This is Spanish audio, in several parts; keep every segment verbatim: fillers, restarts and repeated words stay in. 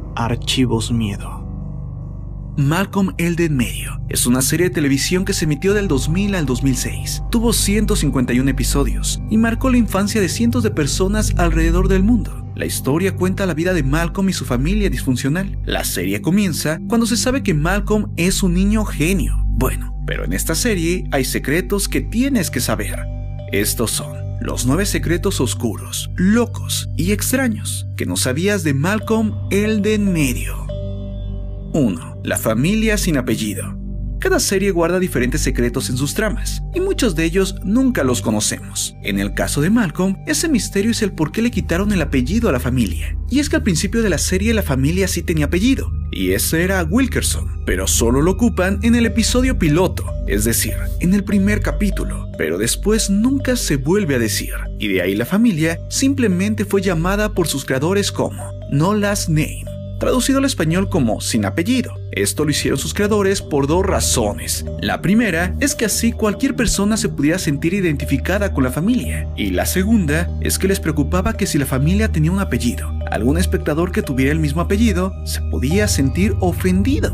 Archivos Miedo. Malcolm el de en medio es una serie de televisión que se emitió del dos mil al dos mil seis. Tuvo ciento cincuenta y uno episodios y marcó la infancia de cientos de personas alrededor del mundo. La historia cuenta la vida de Malcolm y su familia disfuncional. La serie comienza cuando se sabe que Malcolm es un niño genio. Bueno, pero en esta serie hay secretos que tienes que saber. Estos son los nueve secretos oscuros, locos y extraños que no sabías de Malcolm el de en medio. uno. La familia sin apellido. Cada serie guarda diferentes secretos en sus tramas, y muchos de ellos nunca los conocemos. En el caso de Malcolm, ese misterio es el por qué le quitaron el apellido a la familia. Y es que al principio de la serie la familia sí tenía apellido, y ese era Wilkerson, pero solo lo ocupan en el episodio piloto, es decir, en el primer capítulo, pero después nunca se vuelve a decir, y de ahí la familia simplemente fue llamada por sus creadores como No Last Name, traducido al español como sin apellido. Esto lo hicieron sus creadores por dos razones. La primera es que así cualquier persona se pudiera sentir identificada con la familia. Y la segunda es que les preocupaba que si la familia tenía un apellido, algún espectador que tuviera el mismo apellido se podía sentir ofendido.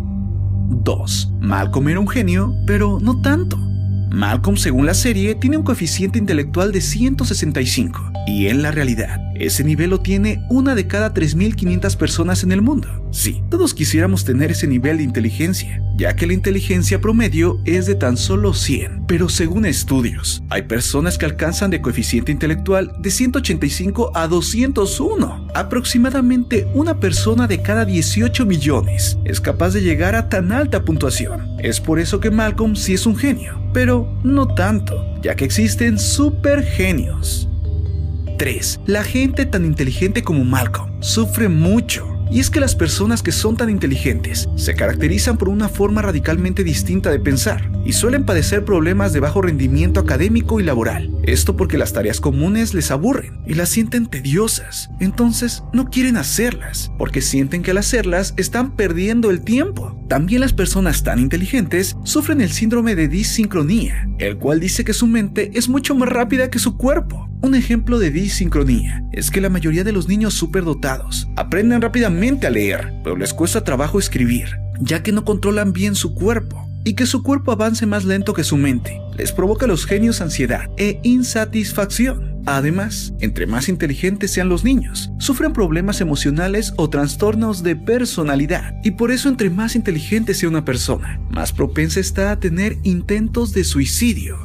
dos. Malcolm era un genio, pero no tanto. Malcolm, según la serie, tiene un coeficiente intelectual de ciento sesenta y cinco, y en la realidad, ese nivel lo tiene una de cada tres mil quinientas personas en el mundo. Sí, todos quisiéramos tener ese nivel de inteligencia, ya que la inteligencia promedio es de tan solo cien, pero según estudios, hay personas que alcanzan de coeficiente intelectual de ciento ochenta y cinco a doscientos uno. Aproximadamente una persona de cada dieciocho millones es capaz de llegar a tan alta puntuación. Es por eso que Malcolm sí es un genio, pero no tanto, ya que existen supergenios. tres. La gente tan inteligente como Malcolm sufre mucho. Y es que las personas que son tan inteligentes se caracterizan por una forma radicalmente distinta de pensar y suelen padecer problemas de bajo rendimiento académico y laboral. Esto porque las tareas comunes les aburren y las sienten tediosas. Entonces no quieren hacerlas porque sienten que al hacerlas están perdiendo el tiempo. También las personas tan inteligentes sufren el síndrome de disincronía, el cual dice que su mente es mucho más rápida que su cuerpo. Un ejemplo de disincronía es que la mayoría de los niños superdotados aprenden rápidamente a leer, pero les cuesta trabajo escribir, ya que no controlan bien su cuerpo, y que su cuerpo avance más lento que su mente les provoca a los genios ansiedad e insatisfacción. Además, entre más inteligentes sean los niños, sufren problemas emocionales o trastornos de personalidad, y por eso entre más inteligente sea una persona, más propensa está a tener intentos de suicidio.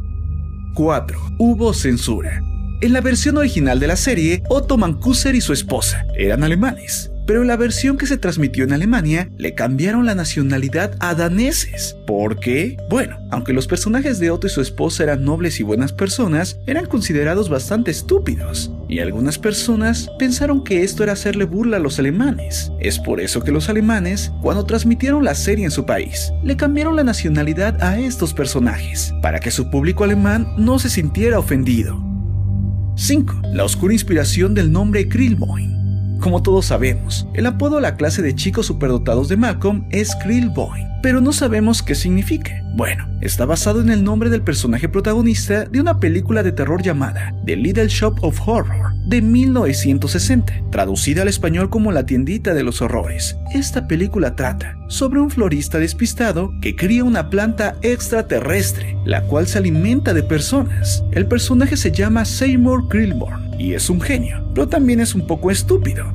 cuatro. Hubo censura. En la versión original de la serie, Otto Mancuser y su esposa eran alemanes, pero en la versión que se transmitió en Alemania, le cambiaron la nacionalidad a daneses. ¿Por qué? Bueno, aunque los personajes de Otto y su esposa eran nobles y buenas personas, eran considerados bastante estúpidos, y algunas personas pensaron que esto era hacerle burla a los alemanes. Es por eso que los alemanes, cuando transmitieron la serie en su país, le cambiaron la nacionalidad a estos personajes, para que su público alemán no se sintiera ofendido. cinco. La oscura inspiración del nombre Krillbone. Como todos sabemos, el apodo a la clase de chicos superdotados de Malcolm es Krillbone, pero no sabemos qué significa. Bueno, está basado en el nombre del personaje protagonista de una película de terror llamada The Little Shop of Horror de mil novecientos sesenta, traducida al español como La tiendita de los horrores. Esta película trata sobre un florista despistado que cría una planta extraterrestre, la cual se alimenta de personas. El personaje se llama Seymour Krillborn y es un genio, pero también es un poco estúpido.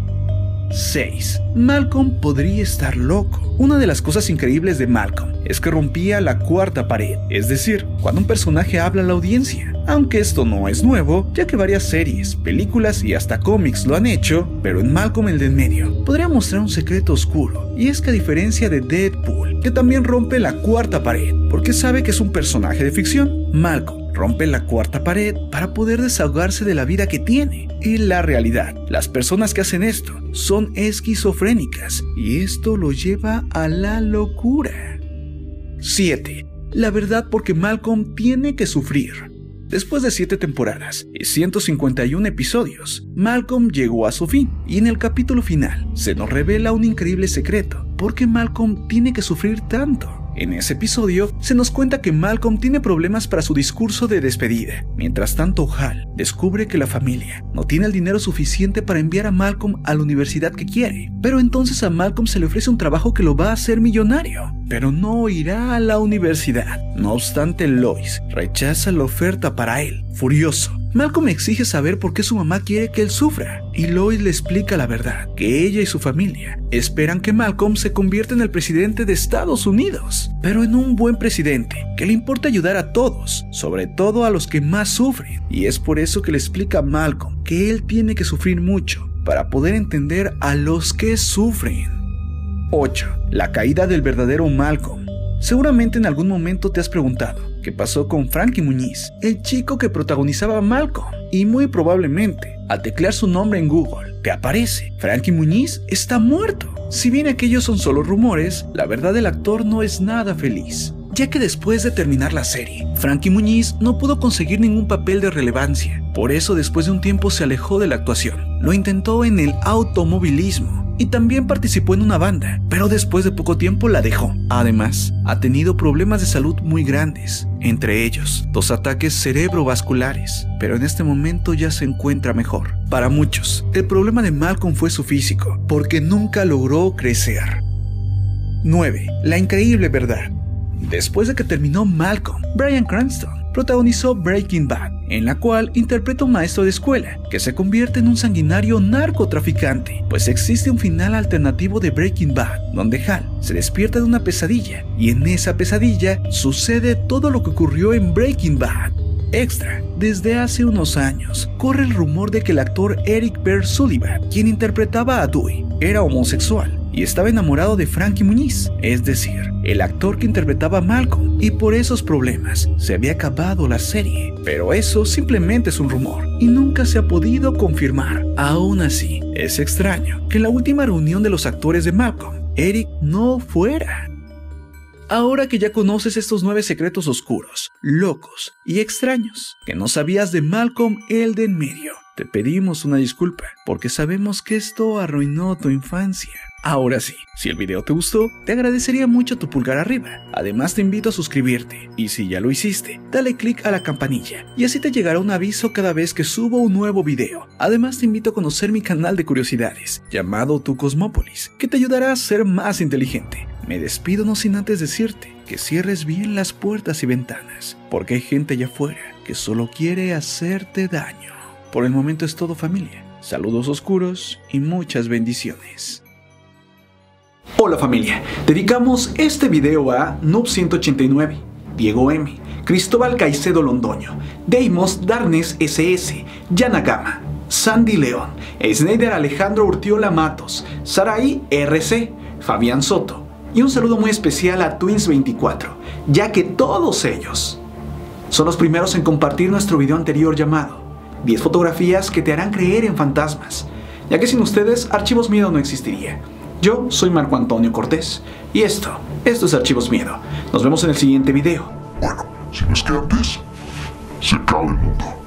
seis. Malcolm podría estar loco. Una de las cosas increíbles de Malcolm es que rompía la cuarta pared, es decir, cuando un personaje habla a la audiencia. Aunque esto no es nuevo, ya que varias series, películas y hasta cómics lo han hecho, pero en Malcolm el de en medio podría mostrar un secreto oscuro, y es que a diferencia de Deadpool, que también rompe la cuarta pared, porque sabe que es un personaje de ficción, Malcolm rompe la cuarta pared para poder desahogarse de la vida que tiene. En la realidad, las personas que hacen esto son esquizofrénicas y esto lo lleva a la locura. siete. La verdad porque Malcolm tiene que sufrir. Después de siete temporadas y ciento cincuenta y uno episodios, Malcolm llegó a su fin, y en el capítulo final se nos revela un increíble secreto, porque Malcolm tiene que sufrir tanto. En ese episodio se nos cuenta que Malcolm tiene problemas para su discurso de despedida. Mientras tanto, Hal descubre que la familia no tiene el dinero suficiente para enviar a Malcolm a la universidad que quiere, pero entonces a Malcolm se le ofrece un trabajo que lo va a hacer millonario, pero no irá a la universidad. No obstante, Lois rechaza la oferta para él. Furioso, Malcolm exige saber por qué su mamá quiere que él sufra, y Lois le explica la verdad, que ella y su familia esperan que Malcolm se convierta en el presidente de Estados Unidos, pero en un buen presidente, que le importa ayudar a todos, sobre todo a los que más sufren, y es por eso que le explica a Malcolm que él tiene que sufrir mucho para poder entender a los que sufren. ocho. La caída del verdadero Malcolm. Seguramente en algún momento te has preguntado qué pasó con Frankie Muniz, el chico que protagonizaba a Malcolm, y muy probablemente al teclear su nombre en Google te aparece: Frankie Muniz está muerto. Si bien aquellos son solo rumores, la verdad del actor no es nada feliz, ya que después de terminar la serie, Frankie Muniz no pudo conseguir ningún papel de relevancia. Por eso después de un tiempo se alejó de la actuación. Lo intentó en el automovilismo y también participó en una banda, pero después de poco tiempo la dejó. Además, ha tenido problemas de salud muy grandes, entre ellos dos ataques cerebrovasculares, pero en este momento ya se encuentra mejor. Para muchos, el problema de Malcolm fue su físico, porque nunca logró crecer. nueve. La increíble verdad. Después de que terminó Malcolm, Bryan Cranston protagonizó Breaking Bad, en la cual interpreta a un maestro de escuela que se convierte en un sanguinario narcotraficante, pues existe un final alternativo de Breaking Bad, donde Hal se despierta de una pesadilla, y en esa pesadilla sucede todo lo que ocurrió en Breaking Bad. Extra, desde hace unos años, corre el rumor de que el actor Eric Pearl Sullivan, quien interpretaba a Dewey, era homosexual y estaba enamorado de Frankie Muniz, es decir, el actor que interpretaba a Malcolm, y por esos problemas se había acabado la serie. Pero eso simplemente es un rumor y nunca se ha podido confirmar. Aún así, es extraño que en la última reunión de los actores de Malcolm, Eric no fuera. Ahora que ya conoces estos nueve secretos oscuros, locos y extraños que no sabías de Malcolm el de en medio, te pedimos una disculpa porque sabemos que esto arruinó tu infancia. Ahora sí, si el video te gustó, te agradecería mucho tu pulgar arriba. Además te invito a suscribirte, y si ya lo hiciste, dale click a la campanilla, y así te llegará un aviso cada vez que subo un nuevo video. Además te invito a conocer mi canal de curiosidades, llamado Tu Cosmópolis, que te ayudará a ser más inteligente. Me despido no sin antes decirte que cierres bien las puertas y ventanas, porque hay gente allá afuera que solo quiere hacerte daño. Por el momento es todo, familia. Saludos oscuros y muchas bendiciones. Hola familia, dedicamos este video a Noob ciento ochenta y nueve, Diego M, Cristóbal Caicedo Londoño, Deimos Darnes S S, Yana Gama, Sandy León, Snyder Alejandro Urtiola Matos, Saraí R C, Fabián Soto, y un saludo muy especial a Twins veinticuatro, ya que todos ellos son los primeros en compartir nuestro video anterior llamado diez fotografías que te harán creer en fantasmas, ya que sin ustedes Archivos Miedo no existiría. Yo soy Marco Antonio Cortés, y esto, esto es Archivos Miedo. Nos vemos en el siguiente video. Bueno, si no es que antes se acaba el mundo.